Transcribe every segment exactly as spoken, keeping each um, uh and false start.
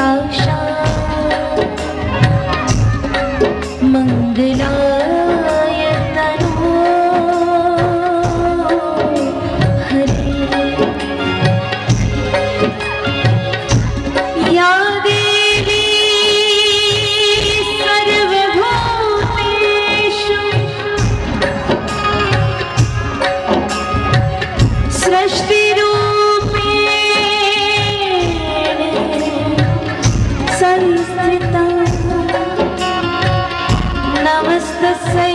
आशा मंगलाय तनो हरे। या देवी सर्वभूतेषु सृष्टिरूपेण संस्थिता नमस्तस्यै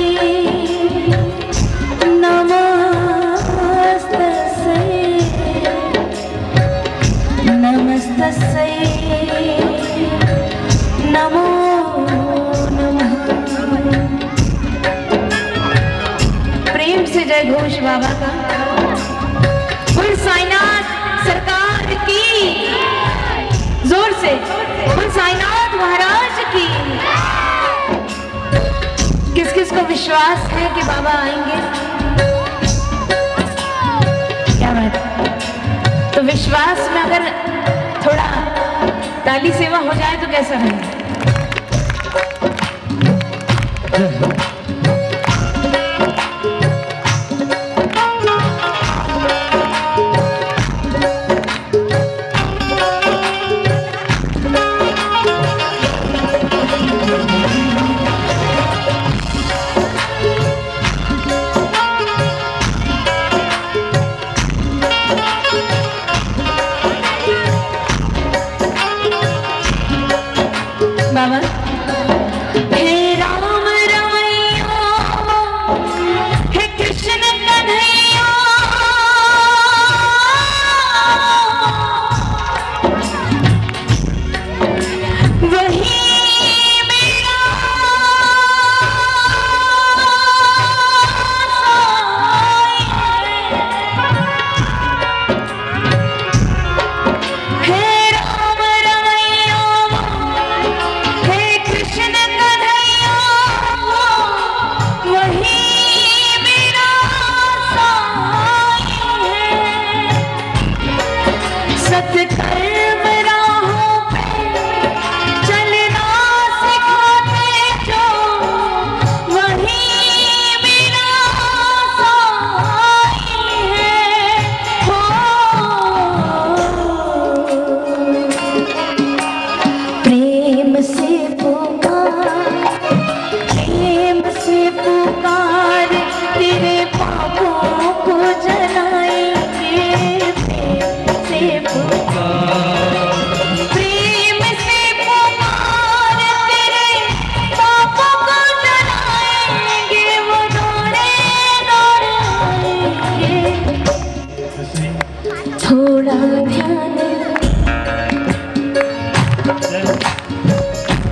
नमस्तस्यै नमस्तस्यै नमो नमः। प्रेम से जय घोष बाबा का। बोल साईनाथ सरकार की, जोर से बोल साईनाथ महाराज की। किस किस को विश्वास है कि बाबा आएंगे? क्या बात है? तो विश्वास में अगर थोड़ा ताली सेवा हो जाए तो कैसा है? बाबा हे राम रमैया, हे कृष्ण कन्हैया, वही मेरा हे राम रमैया, हे कृष्ण कन्हैया, वही मेरा साई है। सत्कर्म राहों पे चलना सिखाते जो, वही मेरा साई है। हो प्रेम से पुकार, प्रेम से पुकार, तेरे पापों को जलाएंगे। प्रेम से पुकार, प्रेम से पुकार, तेरे पापों को जलाएंगे। वो दौड़े दौड़े आएंगे। थोड़ा ध्यान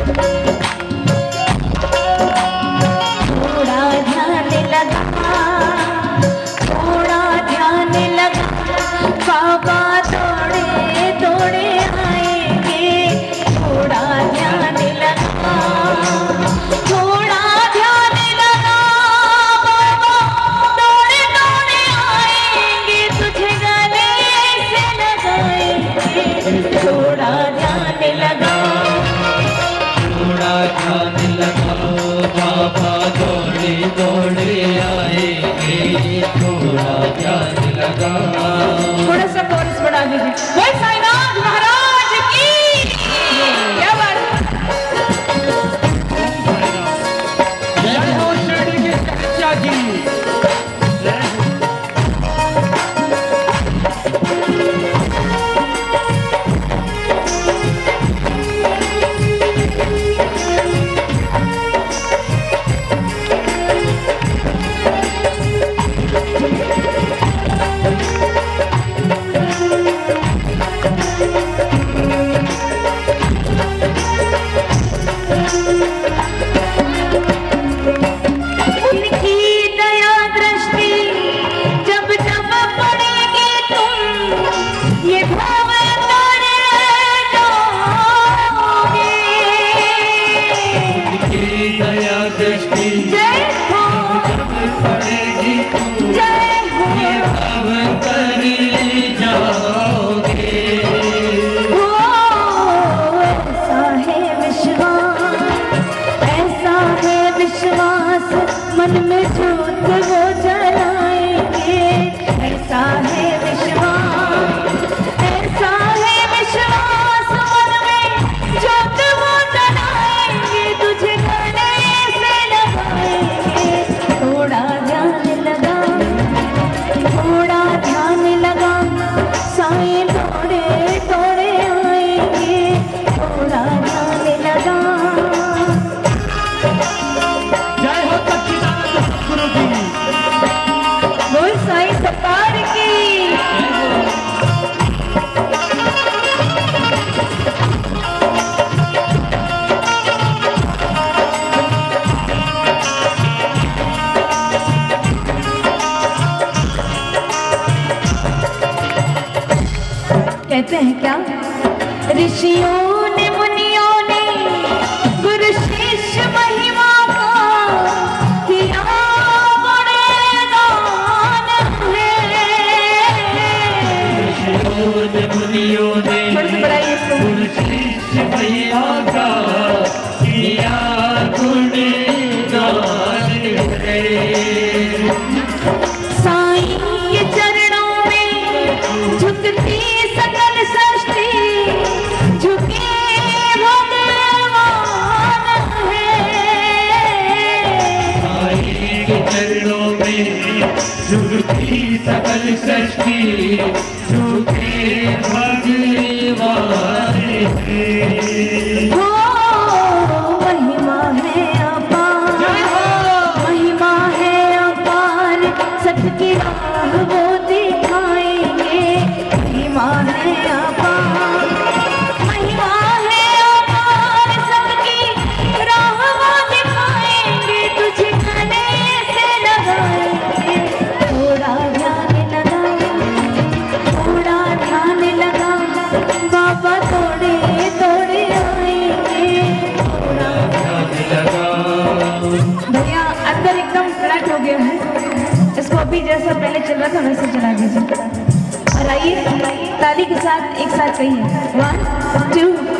ऋषियों ने मुनियों ने गुरु शिष्य महिमा का किया गुणगान है। ऋषियों ने मुनियों ने गुरु शिष्य महिमा का किया गुणगान है। साईं के चरणों में झुकती सकल सृष्टि, झुके भगवान है। साईं के चरणों में झुकती सकल सृष्टि, झुके भगवान है। हो महिमा है अपार, महिमा है अपार, सबकी राह वो दिखाएंगे। महिमा है अपार, महिमा है अपार, सबकी राह वो दिखाएंगे। तुझे गले से लगाएंगे, थोड़ा ध्यान लगा, थोड़ा ध्यान लगा, बाबा तोड़े तोड़े आएंगे। थोड़ा भैया अंदर एकदम फ्लैट हो गया है, इसको अभी जैसा पहले चल रहा था वैसे चला दीजिए। और आइए ताली के साथ एक साथ कहिए वन टू